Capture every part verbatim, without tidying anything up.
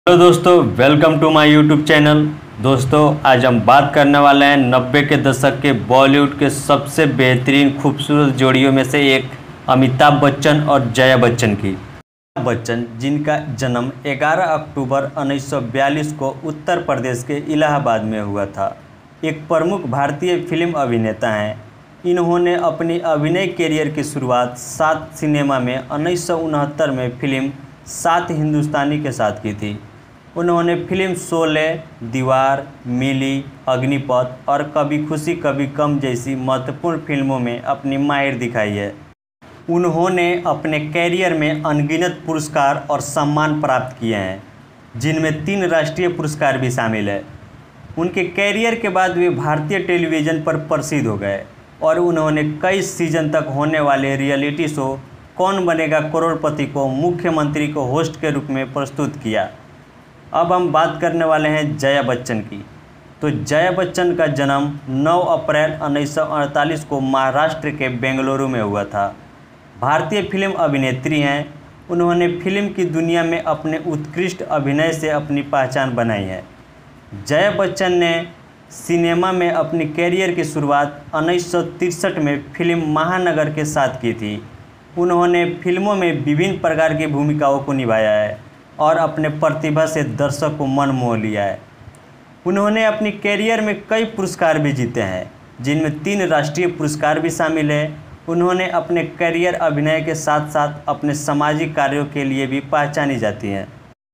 तो दोस्तों welcome to my YouTube channel. दोस्तों आज हम बात करने वाले हैं नब्बे के दशक के बॉलीवुड के सबसे बेहतरीन खूबसूरत जोड़ियों में से एक अमिताभ बच्चन और जया बच्चन की। अमिताभ बच्चन जिनका जन्म ग्यारह अक्टूबर उन्नीस सौ बयालीस को उत्तर प्रदेश के इलाहाबाद में हुआ था, एक प्रमुख भारतीय फिल्म अभिनेता हैं। इन्होंने अपनी अभिनय करियर की शुरुआत सात सिनेमा में उन्नीस सौ उनहत्तर में फिल्म सात हिंदुस्तानी के साथ की थी। उन्होंने फिल्म शोले, दीवार, मिली, अग्निपथ और कभी खुशी कभी गम जैसी महत्वपूर्ण फिल्मों में अपनी माहिर दिखाई है। उन्होंने अपने कैरियर में अनगिनत पुरस्कार और सम्मान प्राप्त किए हैं, जिनमें तीन राष्ट्रीय पुरस्कार भी शामिल है। उनके कैरियर के बाद वे भारतीय टेलीविज़न पर प्रसिद्ध हो गए और उन्होंने कई सीजन तक होने वाले रियलिटी शो कौन बनेगा करोड़पति को मुख्यमंत्री को होस्ट के रूप में प्रस्तुत किया। अब हम बात करने वाले हैं जया बच्चन की। तो जया बच्चन का जन्म नौ अप्रैल उन्नीस सौ अड़तालीस को महाराष्ट्र के बेंगलुरु में हुआ था। भारतीय फिल्म अभिनेत्री हैं। उन्होंने फिल्म की दुनिया में अपने उत्कृष्ट अभिनय से अपनी पहचान बनाई है। जया बच्चन ने सिनेमा में अपनी कैरियर की शुरुआत उन्नीस सौ तिरसठ में फिल्म महानगर के साथ की थी। उन्होंने फिल्मों में विभिन्न प्रकार की भूमिकाओं को निभाया है और अपने प्रतिभा से दर्शक को मन मोह लिया है। उन्होंने अपनी कैरियर में कई पुरस्कार भी जीते हैं, जिनमें तीन राष्ट्रीय पुरस्कार भी शामिल है। उन्होंने अपने कैरियर अभिनय के साथ साथ अपने सामाजिक कार्यों के लिए भी पहचानी जाती हैं।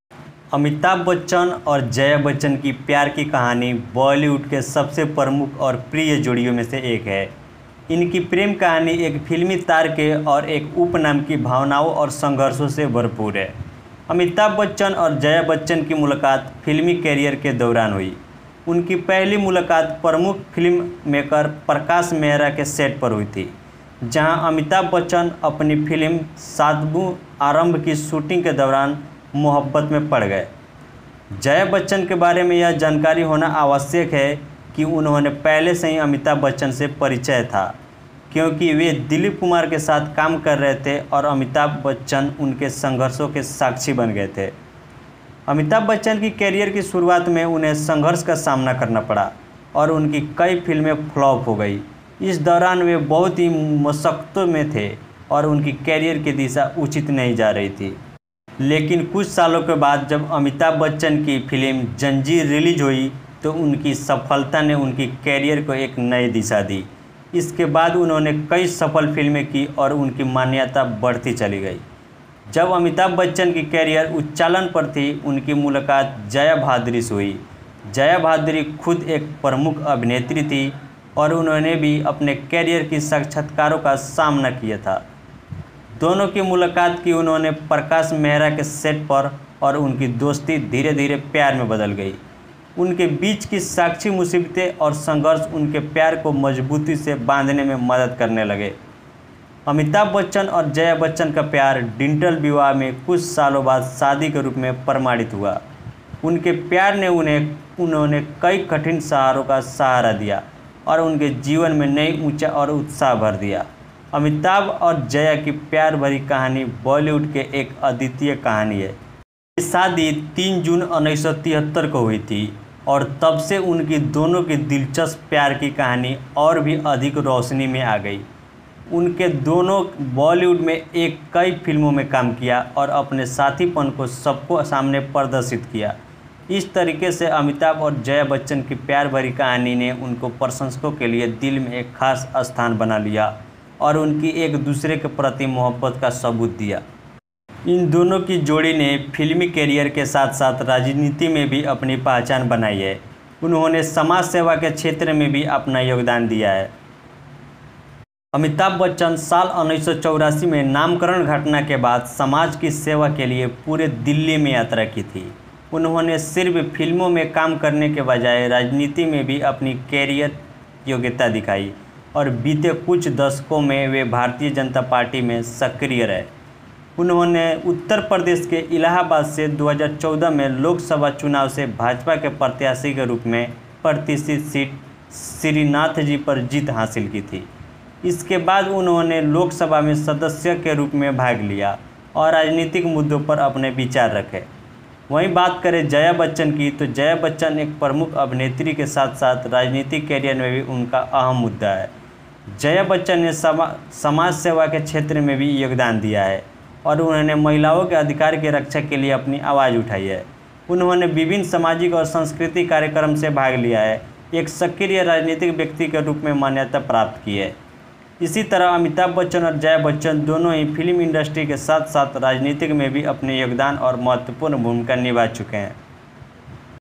अमिताभ बच्चन और जया बच्चन की प्यार की कहानी बॉलीवुड के सबसे प्रमुख और प्रिय जोड़ियों में से एक है। इनकी प्रेम कहानी एक फिल्मी तार के और एक उपनाम की भावनाओं और संघर्षों से भरपूर है। अमिताभ बच्चन और जया बच्चन की मुलाकात फिल्मी कैरियर के दौरान हुई। उनकी पहली मुलाकात प्रमुख फिल्म मेकर प्रकाश मेहरा के सेट पर हुई थी, जहां अमिताभ बच्चन अपनी फिल्म सातवें आरंभ की शूटिंग के दौरान मोहब्बत में पड़ गए। जया बच्चन के बारे में यह जानकारी होना आवश्यक है कि उन्होंने पहले से ही अमिताभ बच्चन से परिचय था, क्योंकि वे दिलीप कुमार के साथ काम कर रहे थे और अमिताभ बच्चन उनके संघर्षों के साक्षी बन गए थे। अमिताभ बच्चन की कैरियर की शुरुआत में उन्हें संघर्ष का सामना करना पड़ा और उनकी कई फिल्में फ्लॉप हो गई। इस दौरान वे बहुत ही मशक्क़तों में थे और उनकी कैरियर की दिशा उचित नहीं जा रही थी। लेकिन कुछ सालों के बाद जब अमिताभ बच्चन की फिल्म जंजीर रिलीज हुई तो उनकी सफलता ने उनकी कैरियर को एक नई दिशा दी। इसके बाद उन्होंने कई सफल फिल्में की और उनकी मान्यता बढ़ती चली गई। जब अमिताभ बच्चन की कैरियर उच्चालन पर थी, उनकी मुलाकात जया भादुरी से हुई। जया भादुरी खुद एक प्रमुख अभिनेत्री थी और उन्होंने भी अपने कैरियर की साक्षात्कारों का सामना किया था। दोनों की मुलाकात की उन्होंने प्रकाश मेहरा के सेट पर और उनकी दोस्ती धीरे धीरे प्यार में बदल गई। उनके बीच की साक्षी मुसीबतें और संघर्ष उनके प्यार को मजबूती से बांधने में मदद करने लगे। अमिताभ बच्चन और जया बच्चन का प्यार डिजिटल विवाह में कुछ सालों बाद शादी के रूप में प्रमाणित हुआ। उनके प्यार ने उन्हें उन्होंने कई कठिन सहारों का सहारा दिया और उनके जीवन में नई ऊंचाई और उत्साह भर दिया। अमिताभ और जया की प्यार भरी कहानी बॉलीवुड के एक अद्वितीय कहानी है। शादी तीन जून उन्नीस सौ तिहत्तर को हुई थी और तब से उनकी दोनों की दिलचस्प प्यार की कहानी और भी अधिक रोशनी में आ गई। उनके दोनों बॉलीवुड में एक कई फिल्मों में काम किया और अपने साथीपन को सबको सामने प्रदर्शित किया। इस तरीके से अमिताभ और जया बच्चन की प्यार भरी कहानी ने उनको प्रशंसकों के लिए दिल में एक खास स्थान बना लिया और उनकी एक दूसरे के प्रति मोहब्बत का सबूत दिया। इन दोनों की जोड़ी ने फिल्मी कैरियर के साथ साथ राजनीति में भी अपनी पहचान बनाई है। उन्होंने समाज सेवा के क्षेत्र में भी अपना योगदान दिया है। अमिताभ बच्चन साल उन्नीस सौ चौरासी में नामकरण घटना के बाद समाज की सेवा के लिए पूरे दिल्ली में यात्रा की थी। उन्होंने सिर्फ फिल्मों में काम करने के बजाय राजनीति में भी अपनी कैरियर योग्यता दिखाई और बीते कुछ दशकों में वे भारतीय जनता पार्टी में सक्रिय रहे। उन्होंने उत्तर प्रदेश के इलाहाबाद से दो हज़ार चौदह में लोकसभा चुनाव से भाजपा के प्रत्याशी के रूप में प्रतिष्ठित सीट श्रीनाथ जी पर जीत हासिल की थी। इसके बाद उन्होंने लोकसभा में सदस्य के रूप में भाग लिया और राजनीतिक मुद्दों पर अपने विचार रखे। वहीं बात करें जया बच्चन की, तो जया बच्चन एक प्रमुख अभिनेत्री के साथ साथ राजनीतिक कैरियर में भी उनका अहम मुद्दा है। जया बच्चन ने समा समाज सेवा के क्षेत्र में भी योगदान दिया है और उन्होंने महिलाओं के अधिकार की रक्षा के लिए अपनी आवाज़ उठाई है। उन्होंने विभिन्न सामाजिक और सांस्कृतिक कार्यक्रम से भाग लिया है, एक सक्रिय राजनीतिक व्यक्ति के रूप में मान्यता प्राप्त की है। इसी तरह अमिताभ बच्चन और जया बच्चन दोनों ही फिल्म इंडस्ट्री के साथ साथ राजनीतिक में भी अपने योगदान और महत्वपूर्ण भूमिका निभा चुके हैं।